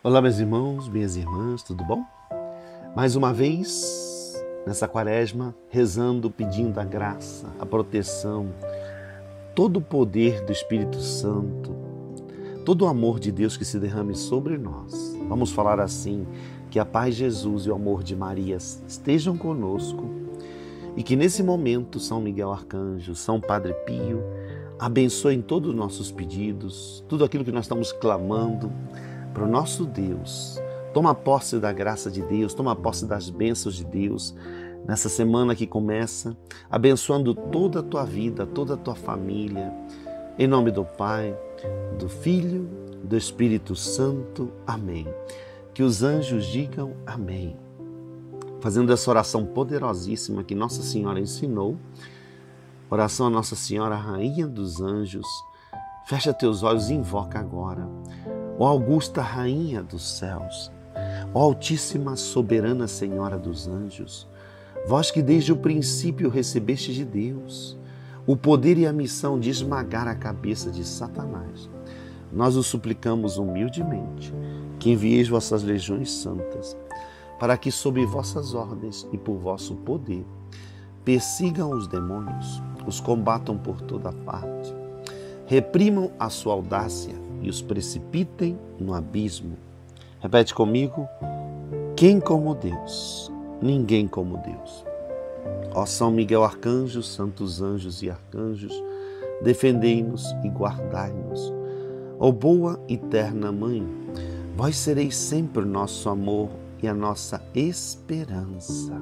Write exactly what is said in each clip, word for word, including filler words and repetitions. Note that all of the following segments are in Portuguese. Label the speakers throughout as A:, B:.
A: Olá, meus irmãos, minhas irmãs, tudo bom? Mais uma vez, nessa quaresma, rezando, pedindo a graça, a proteção, todo o poder do Espírito Santo, todo o amor de Deus que se derrame sobre nós. Vamos falar assim, que a paz de Jesus e o amor de Maria estejam conosco e que nesse momento São Miguel Arcanjo, São Padre Pio, abençoem todos os nossos pedidos, tudo aquilo que nós estamos clamando para o nosso Deus. Toma posse da graça de Deus, toma posse das bênçãos de Deus nessa semana que começa, abençoando toda a tua vida, toda a tua família. Em nome do Pai, do Filho, do Espírito Santo. Amém. Que os anjos digam amém. Fazendo essa oração poderosíssima que Nossa Senhora ensinou, oração a Nossa Senhora, Rainha dos Anjos, fecha teus olhos e invoca agora. Ó Augusta Rainha dos céus, ó Altíssima Soberana Senhora dos anjos, vós que desde o princípio recebeste de Deus o poder e a missão de esmagar a cabeça de Satanás, nós os suplicamos humildemente que envieis vossas legiões santas, para que sob vossas ordens e por vosso poder persigam os demônios, os combatam por toda parte, reprimam a sua audácia e os precipitem no abismo. Repete comigo: quem como Deus? Ninguém como Deus. Ó São Miguel Arcanjo, santos anjos e arcanjos, defendei-nos e guardai-nos. Ó boa e terna Mãe, vós sereis sempre o nosso amor e a nossa esperança.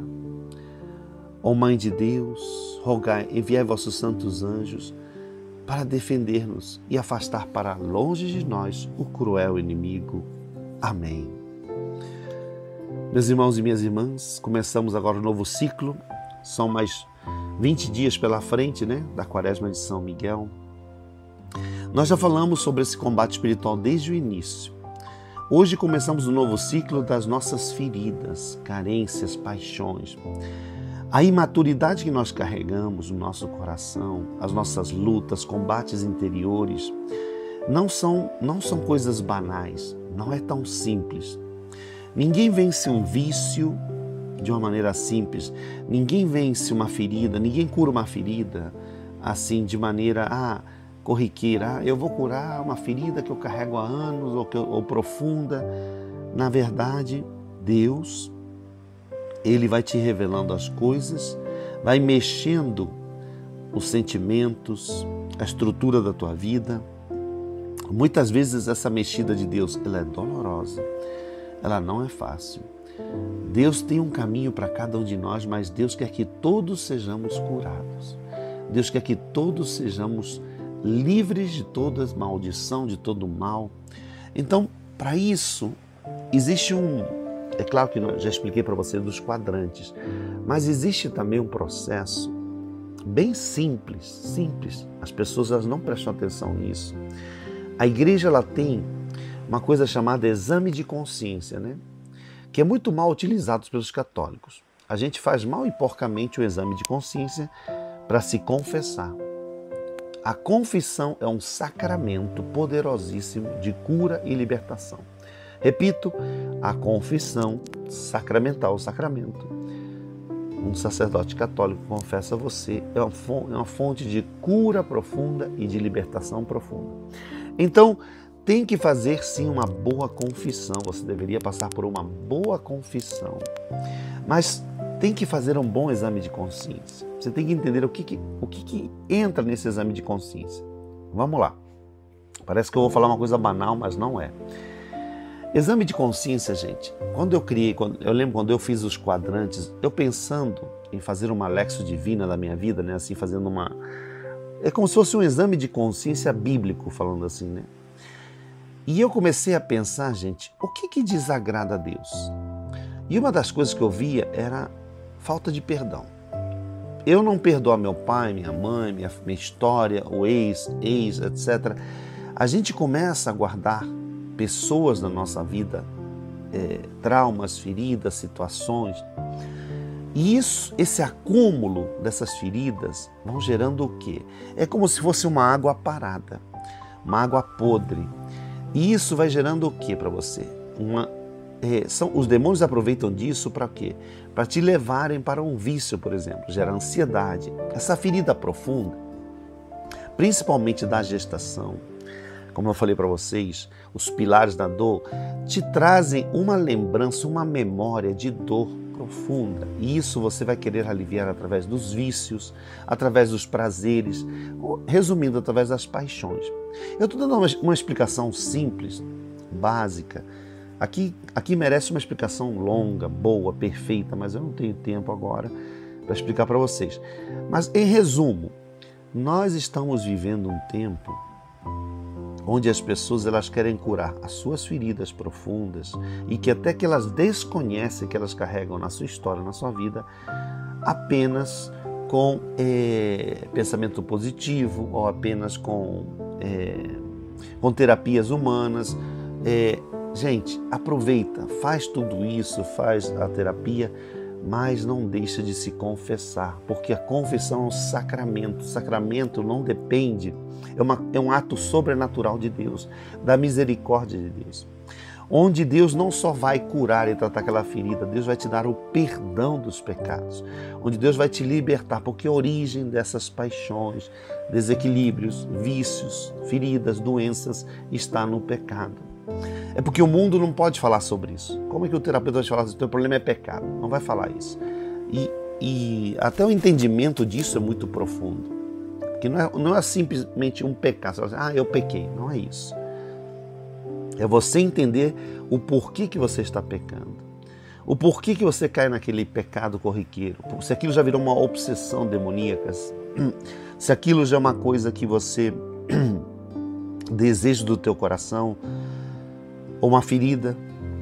A: Ó Mãe de Deus, rogai, enviai vossos santos anjos para defender-nos e afastar para longe de nós o cruel inimigo. Amém. Meus irmãos e minhas irmãs, começamos agora um novo ciclo. São mais vinte dias pela frente, né, da quaresma de São Miguel. Nós já falamos sobre esse combate espiritual desde o início. Hoje começamos um novo ciclo das nossas feridas, carências, paixões. A imaturidade que nós carregamos no nosso coração, as nossas lutas, combates interiores, não são, não são coisas banais, não é tão simples. Ninguém vence um vício de uma maneira simples, ninguém vence uma ferida, ninguém cura uma ferida assim de maneira ah, corriqueira. Ah, eu vou curar uma ferida que eu carrego há anos ou, que eu, ou profunda. Na verdade, Deus, Ele vai te revelando as coisas, vai mexendo os sentimentos, a estrutura da tua vida. Muitas vezes essa mexida de Deus, ela é dolorosa, ela não é fácil. Deus tem um caminho para cada um de nós, mas Deus quer que todos sejamos curados. Deus quer que todos sejamos livres de toda maldição, de todo mal. Então, para isso, existe um... É claro que eu já expliquei para você dos quadrantes, mas existe também um processo bem simples, simples. As pessoas elas não prestam atenção nisso. A igreja ela tem uma coisa chamada exame de consciência, né? Que é muito mal utilizado pelos católicos. A gente faz mal e porcamente o exame de consciência para se confessar. A confissão é um sacramento poderosíssimo de cura e libertação. Repito, a confissão sacramental, o sacramento. Um sacerdote católico confessa a você, é uma fonte de cura profunda e de libertação profunda. Então, tem que fazer sim uma boa confissão, você deveria passar por uma boa confissão. Mas tem que fazer um bom exame de consciência. Você tem que entender o que, que, o que, que entra nesse exame de consciência. Vamos lá. Parece que eu vou falar uma coisa banal, mas não é. Exame de consciência, gente, quando eu criei, quando, eu lembro quando eu fiz os quadrantes, eu pensando em fazer uma Lexio Divina da minha vida, né, assim, fazendo uma... É como se fosse um exame de consciência bíblico, falando assim, né? E eu comecei a pensar, gente, o que que desagrada a Deus? E uma das coisas que eu via era falta de perdão. Eu não perdoo meu pai, minha mãe, minha, minha história, o ex, ex, etcétera. A gente começa a guardar pessoas na nossa vida, é, traumas, feridas, situações. E isso, esse acúmulo dessas feridas vão gerando o quê? É como se fosse uma água parada, uma água podre. E isso vai gerando o quê para você? uma... É, são, os demônios aproveitam disso para quê? Para te levarem para um vício, por exemplo, gera ansiedade. Essa ferida profunda, principalmente da gestação, como eu falei para vocês, os pilares da dor, te trazem uma lembrança, uma memória de dor profunda. E isso você vai querer aliviar através dos vícios, através dos prazeres, resumindo, através das paixões. Eu estou dando uma, uma explicação simples, básica. Aqui, aqui merece uma explicação longa, boa, perfeita, mas eu não tenho tempo agora para explicar para vocês. Mas, em resumo, nós estamos vivendo um tempo onde as pessoas elas querem curar as suas feridas profundas e que até que elas desconhecem que elas carregam na sua história, na sua vida, apenas com é, pensamento positivo ou apenas com, é, com terapias humanas. É, gente, aproveita, faz tudo isso, faz a terapia, mas não deixa de se confessar, porque a confissão é um sacramento. O sacramento não depende, é, uma, é um ato sobrenatural de Deus, da misericórdia de Deus, onde Deus não só vai curar e tratar aquela ferida, Deus vai te dar o perdão dos pecados, onde Deus vai te libertar, porque a origem dessas paixões, desequilíbrios, vícios, feridas, doenças está no pecado. É porque o mundo não pode falar sobre isso. Como é que o terapeuta vai falar se o teu problema é pecado? Não vai falar isso. E, e até o entendimento disso é muito profundo. Porque não é, não é simplesmente um pecado. Você fala assim, ah, eu pequei. Não é isso. É você entender o porquê que você está pecando. O porquê que você cai naquele pecado corriqueiro. Se aquilo já virou uma obsessão demoníaca. Se aquilo já é uma coisa que você deseja do teu coração, ou uma ferida,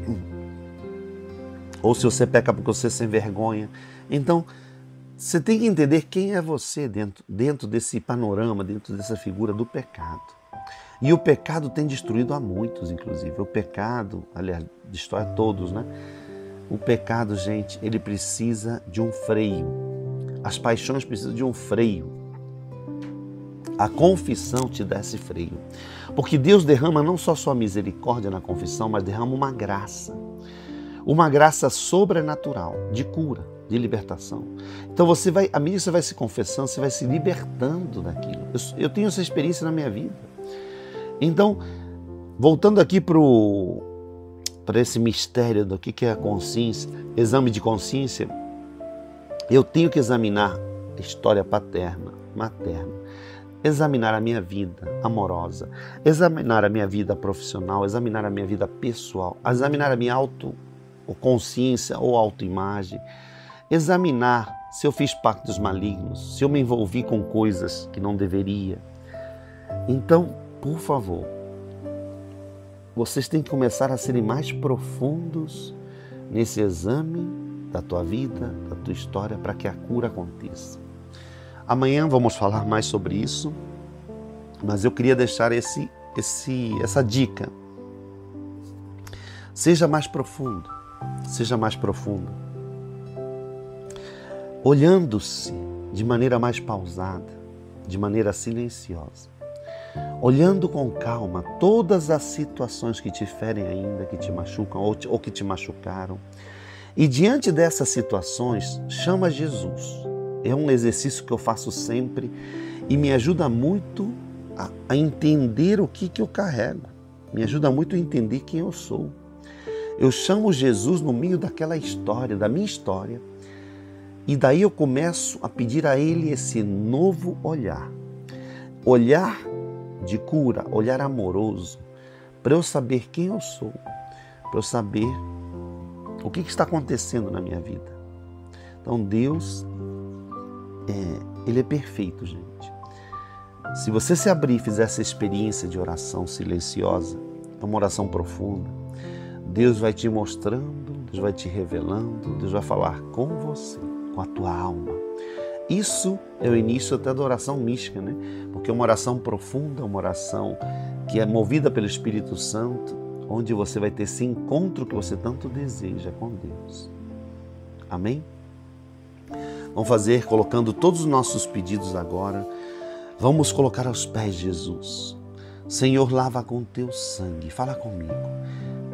A: ou se você peca porque você se envergonha. Então, você tem que entender quem é você dentro, dentro desse panorama, dentro dessa figura do pecado. E o pecado tem destruído a muitos, inclusive. O pecado, aliás, destrói a todos, né? O pecado, gente, ele precisa de um freio. As paixões precisam de um freio. A confissão te dá esse freio. Porque Deus derrama não só sua misericórdia na confissão, mas derrama uma graça. Uma graça sobrenatural, de cura, de libertação. Então você vai, à medida que você vai se confessando, você vai se libertando daquilo. Eu, eu tenho essa experiência na minha vida. Então, voltando aqui para esse mistério do que é a consciência, exame de consciência, eu tenho que examinar a história paterna, materna. Examinar a minha vida amorosa, examinar a minha vida profissional, examinar a minha vida pessoal, examinar a minha autoconsciência ou autoimagem, examinar se eu fiz pactos malignos, se eu me envolvi com coisas que não deveria. Então, por favor, vocês têm que começar a serem mais profundos nesse exame da tua vida, da tua história, para que a cura aconteça. Amanhã vamos falar mais sobre isso, mas eu queria deixar esse, esse, essa dica. Seja mais profundo, seja mais profundo. Olhando-se de maneira mais pausada, de maneira silenciosa. Olhando com calma todas as situações que te ferem ainda, que te machucam ou, te, ou que te machucaram. E diante dessas situações, chama Jesus. É um exercício que eu faço sempre e me ajuda muito a, a entender o que, que eu carrego. Me ajuda muito a entender quem eu sou. Eu chamo Jesus no meio daquela história, da minha história, e daí eu começo a pedir a Ele esse novo olhar. Olhar de cura, olhar amoroso, para eu saber quem eu sou, para eu saber o que, que está acontecendo na minha vida. Então Deus, é, Ele é perfeito, gente. Se você se abrir e fizer essa experiência de oração silenciosa, é uma oração profunda, Deus vai te mostrando, Deus vai te revelando, Deus vai falar com você, com a tua alma. Isso é o início até da oração mística, né? Porque é uma oração profunda, uma oração que é movida pelo Espírito Santo, onde você vai ter esse encontro que você tanto deseja com Deus. Amém? Vamos fazer colocando todos os nossos pedidos agora. Vamos colocar aos pés de Jesus. Senhor, lava com teu sangue. Fala comigo.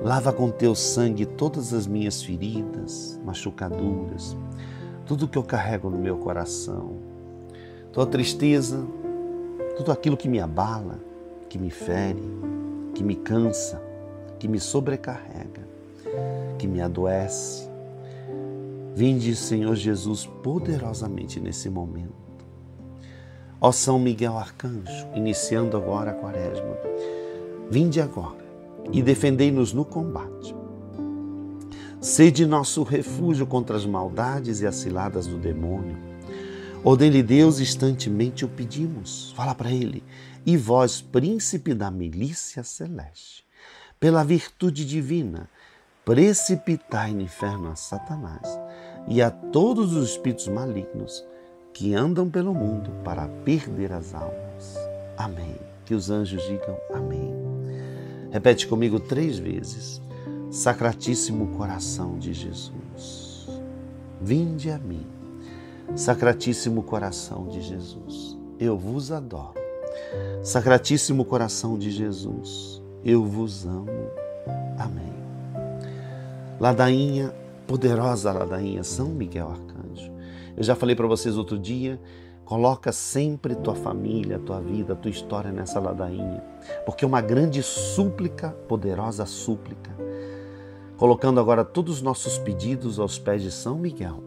A: Lava com teu sangue todas as minhas feridas, machucaduras, tudo que eu carrego no meu coração, toda tristeza, tudo aquilo que me abala, que me fere, que me cansa, que me sobrecarrega, que me adoece. Vinde, Senhor Jesus, poderosamente nesse momento. Ó São Miguel Arcanjo, iniciando agora a quaresma, vinde agora e defendei-nos no combate. Sede nosso refúgio contra as maldades e as ciladas do demônio. Ordem-lhe Deus, instantemente o pedimos. Fala para ele. E vós, príncipe da milícia celeste, pela virtude divina, precipitai no inferno a Satanás e a todos os espíritos malignos que andam pelo mundo para perder as almas. Amém. Que os anjos digam amém. Repete comigo três vezes. Sacratíssimo coração de Jesus, vinde a mim. Sacratíssimo coração de Jesus, eu vos adoro. Sacratíssimo coração de Jesus, eu vos amo. Amém. Ladainha, poderosa ladainha, São Miguel Arcanjo. Eu já falei para vocês outro dia, coloca sempre tua família, tua vida, tua história nessa ladainha, porque é uma grande súplica, poderosa súplica, colocando agora todos os nossos pedidos aos pés de São Miguel.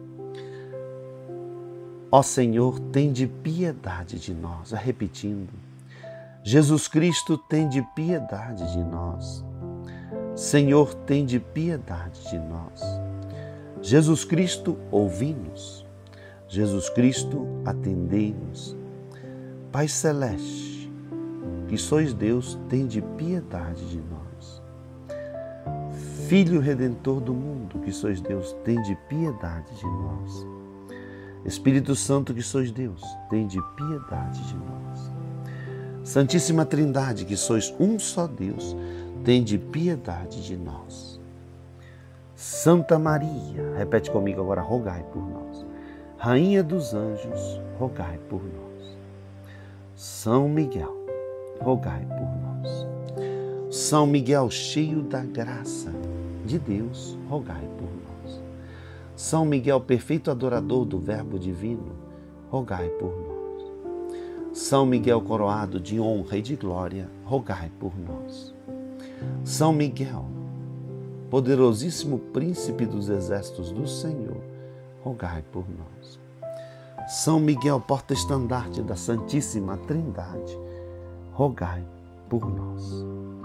A: Ó Senhor, tende piedade de nós. Vai repetindo. Jesus Cristo, tende piedade de nós. Senhor, tende piedade de nós. Jesus Cristo, ouvi-nos. Jesus Cristo, atendei-nos. Pai Celeste, que sois Deus, tende piedade de nós. Filho Redentor do mundo, que sois Deus, tende piedade de nós. Espírito Santo, que sois Deus, tende piedade de nós. Santíssima Trindade, que sois um só Deus, tende piedade de nós. Santa Maria, repete comigo agora, rogai por nós. Rainha dos anjos, rogai por nós. São Miguel, rogai por nós. São Miguel, cheio da graça de Deus, rogai por nós. São Miguel, perfeito adorador do Verbo Divino, rogai por nós. São Miguel, coroado de honra e de glória, rogai por nós. São Miguel, poderosíssimo príncipe dos exércitos do Senhor, rogai por nós. São Miguel, porta-estandarte da Santíssima Trindade, rogai por nós.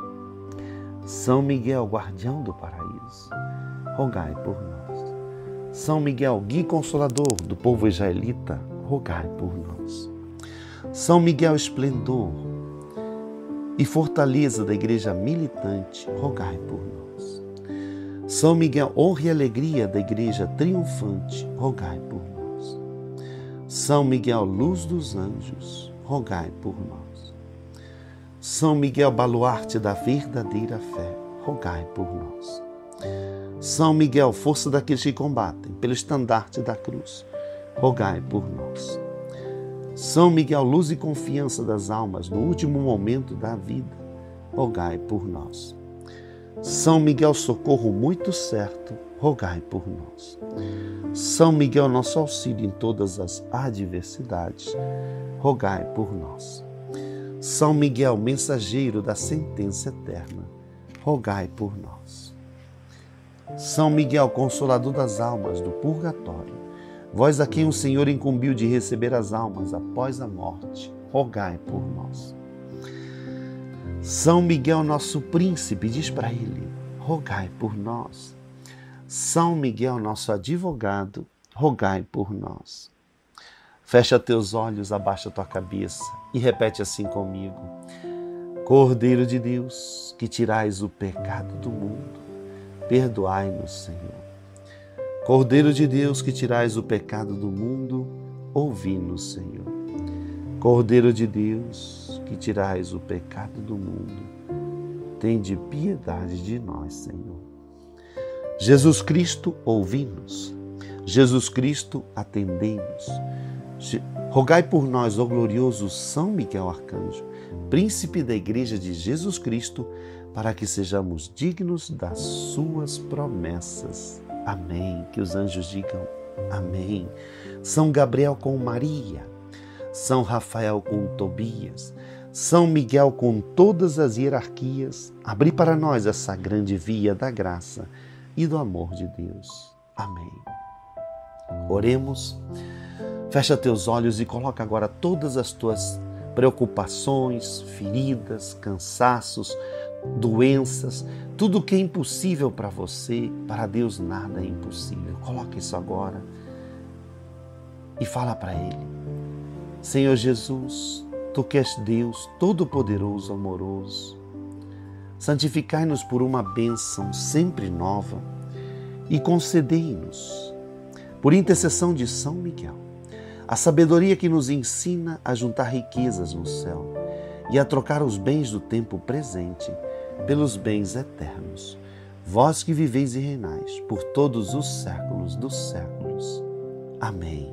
A: São Miguel, guardião do paraíso, rogai por nós. São Miguel, guia consolador do povo israelita, rogai por nós. São Miguel, esplendor e fortaleza da igreja militante, rogai por nós. São Miguel, honra e alegria da igreja triunfante, rogai por nós. São Miguel, luz dos anjos, rogai por nós. São Miguel, baluarte da verdadeira fé, rogai por nós. São Miguel, força daqueles que combatem pelo estandarte da cruz, rogai por nós. São Miguel, luz e confiança das almas no último momento da vida, rogai por nós. São Miguel, socorro muito certo, rogai por nós. São Miguel, nosso auxílio em todas as adversidades, rogai por nós. São Miguel, mensageiro da sentença eterna, rogai por nós. São Miguel, consolador das almas do purgatório, vós a quem o Senhor incumbiu de receber as almas após a morte, rogai por nós. São Miguel, nosso príncipe, diz para ele, rogai por nós. São Miguel, nosso advogado, rogai por nós. Fecha teus olhos, abaixa tua cabeça e repete assim comigo. Cordeiro de Deus, que tirais o pecado do mundo, perdoai-nos, Senhor. Cordeiro de Deus, que tirais o pecado do mundo, ouvi-nos, Senhor. Cordeiro de Deus, que tirais o pecado do mundo, tende piedade de nós, Senhor. Jesus Cristo, ouvi-nos. Jesus Cristo, atendei-nos. Rogai por nós, ó glorioso São Miguel Arcanjo, príncipe da Igreja de Jesus Cristo, para que sejamos dignos das suas promessas. Amém. Que os anjos digam amém. São Gabriel com Maria, São Rafael com Tobias, São Miguel com todas as hierarquias, abri para nós essa grande via da graça e do amor de Deus. Amém. Oremos. Fecha teus olhos e coloca agora todas as tuas preocupações, feridas, cansaços, doenças, tudo que é impossível para você, para Deus nada é impossível. Coloca isso agora e fala para Ele. Senhor Jesus, Tu que és Deus Todo-Poderoso, amoroso, santificai-nos por uma bênção sempre nova e concedei-nos, por intercessão de São Miguel, a sabedoria que nos ensina a juntar riquezas no céu e a trocar os bens do tempo presente pelos bens eternos. Vós que viveis e reinais por todos os séculos dos séculos. Amém.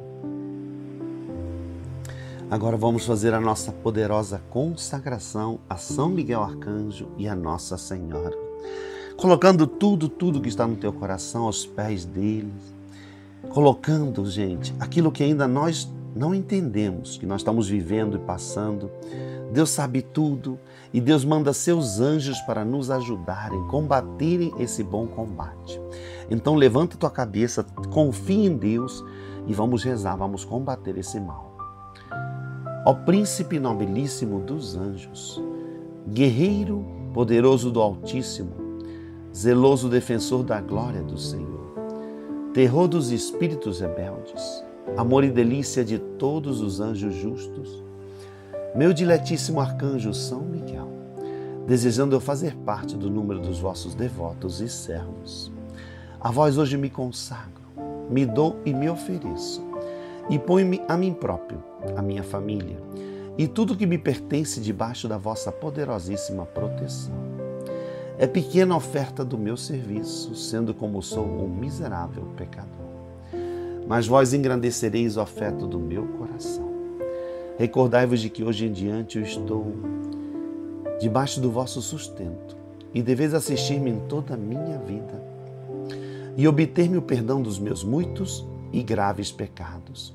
A: Agora vamos fazer a nossa poderosa consagração a São Miguel Arcanjo e a Nossa Senhora, colocando tudo, tudo que está no teu coração aos pés deles, colocando, gente, aquilo que ainda nós não entendemos, que nós estamos vivendo e passando. Deus sabe tudo e Deus manda seus anjos para nos ajudarem, combaterem esse bom combate. Então levanta tua cabeça, confia em Deus e vamos rezar, vamos combater esse mal. Ó Príncipe nobilíssimo dos anjos, guerreiro poderoso do Altíssimo, zeloso defensor da glória do Senhor, terror dos espíritos rebeldes, amor e delícia de todos os anjos justos, meu diletíssimo arcanjo São Miguel, desejando eu fazer parte do número dos vossos devotos e servos, a vós hoje me consagro, me dou e me ofereço, e ponho-me a mim próprio, a minha família, e tudo que me pertence debaixo da vossa poderosíssima proteção. É pequena a oferta do meu serviço, sendo como sou um miserável pecador. Mas vós engrandecereis o afeto do meu coração. Recordai-vos de que hoje em diante eu estou debaixo do vosso sustento e deveis assistir-me em toda a minha vida e obter-me o perdão dos meus muitos e graves pecados.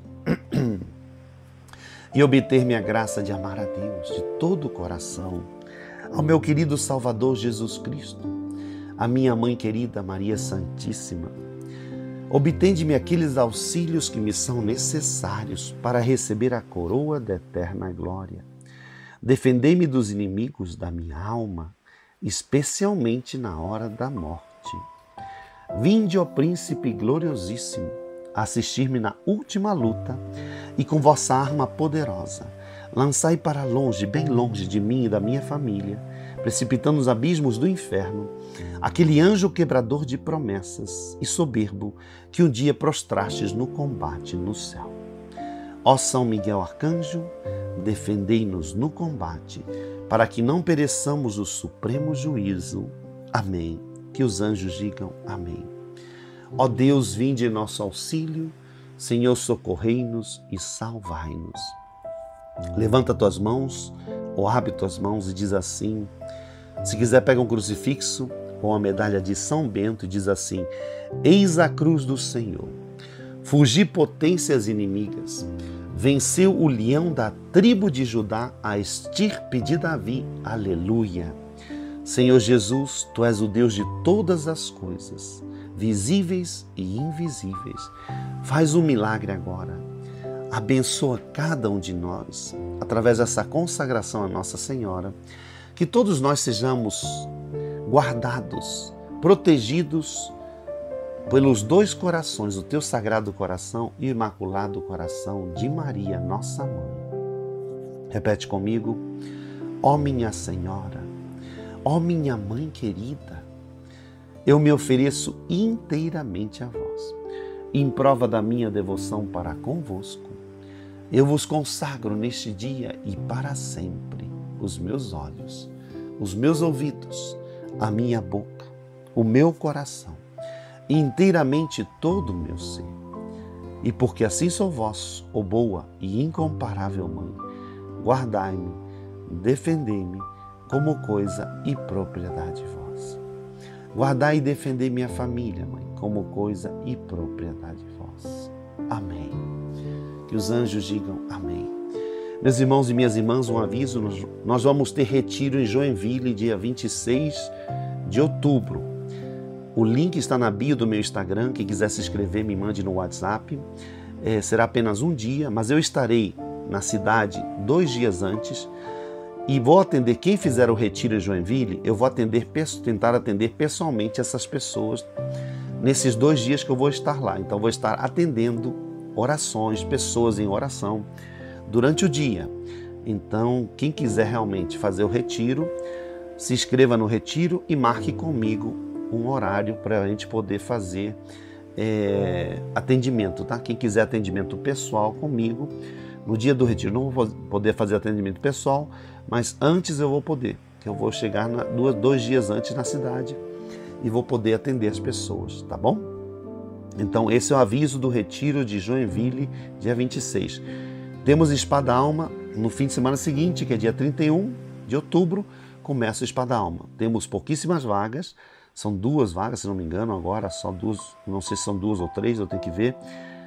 A: E obter-me a graça de amar a Deus de todo o coração, ao meu querido Salvador Jesus Cristo, a minha mãe querida Maria Santíssima. Obtende-me aqueles auxílios que me são necessários para receber a coroa da eterna glória. Defendei-me dos inimigos da minha alma, especialmente na hora da morte. Vinde, ó Príncipe gloriosíssimo, assistir-me na última luta e com vossa arma poderosa, lançai para longe, bem longe de mim e da minha família, precipitando nos abismos do inferno, aquele anjo quebrador de promessas e soberbo que um dia prostrastes no combate no céu. Ó São Miguel Arcanjo, defendei-nos no combate, para que não pereçamos o supremo juízo. Amém. Que os anjos digam amém. Ó Deus, vinde em nosso auxílio, Senhor, socorrei-nos e salvai-nos. Levanta tuas mãos, ou abre tuas mãos e diz assim, se quiser pega um crucifixo ou uma medalha de São Bento e diz assim, eis a cruz do Senhor, fugi potências inimigas, venceu o leão da tribo de Judá, a estirpe de Davi, aleluia. Senhor Jesus, Tu és o Deus de todas as coisas, visíveis e invisíveis. Faz um milagre agora. Abençoa cada um de nós, através dessa consagração à Nossa Senhora, que todos nós sejamos guardados, protegidos pelos dois corações, o Teu Sagrado Coração e o Imaculado Coração de Maria, nossa Mãe. Repete comigo, ó minha Senhora, ó minha Mãe querida, eu me ofereço inteiramente a vós. Em prova da minha devoção para convosco, eu vos consagro neste dia e para sempre os meus olhos, os meus ouvidos, a minha boca, o meu coração, e inteiramente todo o meu ser. E porque assim sou vosso, ó boa e incomparável Mãe, guardai-me, defendei-me como coisa e propriedade vossa. Guardai e defendei minha família, Mãe, como coisa e propriedade vossa. Amém. Que os anjos digam amém. Meus irmãos e minhas irmãs, um aviso, nós vamos ter retiro em Joinville, dia vinte e seis de outubro. O link está na bio do meu Instagram, quem quiser se inscrever, me mande no WhatsApp. É, será apenas um dia, mas eu estarei na cidade dois dias antes e vou atender, quem fizer o retiro em Joinville, eu vou atender, tentar atender pessoalmente essas pessoas nesses dois dias que eu vou estar lá. Então, vou estar atendendo orações, pessoas em oração durante o dia. Então, quem quiser realmente fazer o retiro, se inscreva no retiro e marque comigo um horário para a gente poder fazer é, atendimento, tá? Quem quiser atendimento pessoal comigo, no dia do retiro, não vou poder fazer atendimento pessoal, mas antes eu vou poder, que eu vou chegar na, duas, dois dias antes na cidade e vou poder atender as pessoas, tá bom? Então, esse é o aviso do retiro de Joinville, dia vinte e seis. Temos Espada Alma no fim de semana seguinte, que é dia trinta e um de outubro, começa o Espada Alma. Temos pouquíssimas vagas, são duas vagas, se não me engano, agora só duas, não sei se são duas ou três, eu tenho que ver,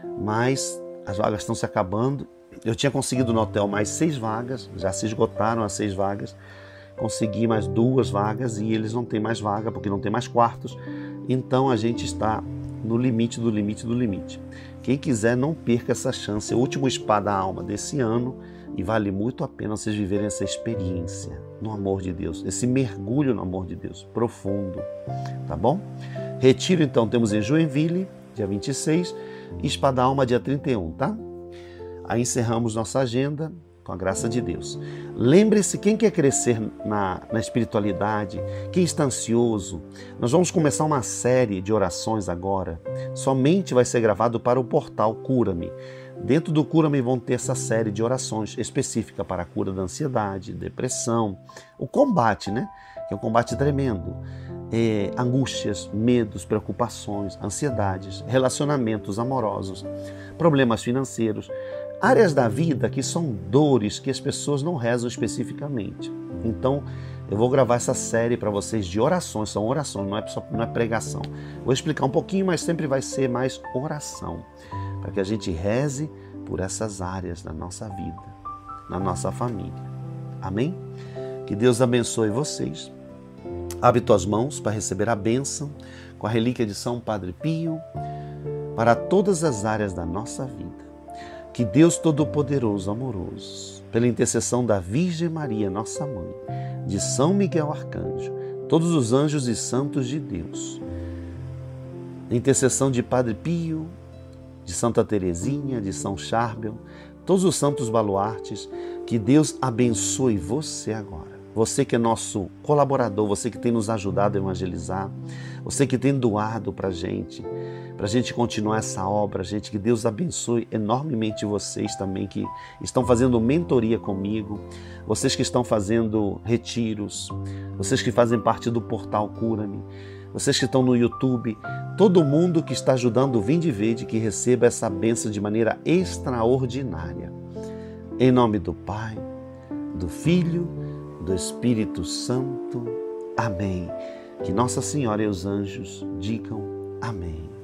A: mas as vagas estão se acabando. Eu tinha conseguido no hotel mais seis vagas, já se esgotaram as seis vagas, consegui mais duas vagas e eles não têm mais vaga porque não tem mais quartos, então a gente está no limite do limite do limite. Quem quiser, não perca essa chance, é o último Espada Alma desse ano e vale muito a pena vocês viverem essa experiência no amor de Deus, esse mergulho no amor de Deus, profundo, tá bom? Retiro então temos em Joinville, dia vinte e seis, e Espada Alma dia trinta e um, tá? Aí encerramos nossa agenda com a graça de Deus. Lembre-se, quem quer crescer na, na espiritualidade, quem está ansioso, nós vamos começar uma série de orações agora. Somente vai ser gravado para o portal Cura-me. Dentro do Cura-me vão ter essa série de orações específica para a cura da ansiedade, depressão, o combate, né? Que é um combate tremendo. É, angústias, medos, preocupações, ansiedades, relacionamentos amorosos, problemas financeiros, áreas da vida que são dores que as pessoas não rezam especificamente. Então, eu vou gravar essa série para vocês de orações, são orações, não é, só, não é pregação. Vou explicar um pouquinho, mas sempre vai ser mais oração, para que a gente reze por essas áreas da nossa vida, na nossa família. Amém? Que Deus abençoe vocês. Abre tuas mãos para receber a bênção com a relíquia de São Padre Pio para todas as áreas da nossa vida. Que Deus Todo-Poderoso, amoroso, pela intercessão da Virgem Maria, nossa Mãe, de São Miguel Arcanjo, todos os anjos e santos de Deus, a intercessão de Padre Pio, de Santa Teresinha, de São Charbel, todos os santos baluartes, que Deus abençoe você agora. Você que é nosso colaborador, você que tem nos ajudado a evangelizar, você que tem doado para a gente, para a gente continuar essa obra, gente, que Deus abençoe enormemente vocês também que estão fazendo mentoria comigo, vocês que estão fazendo retiros, vocês que fazem parte do portal Cura-me, vocês que estão no YouTube, todo mundo que está ajudando o Vinde Verde, que receba essa bênção de maneira extraordinária. Em nome do Pai, do Filho, do Espírito Santo. Amém. Que Nossa Senhora e os anjos digam amém.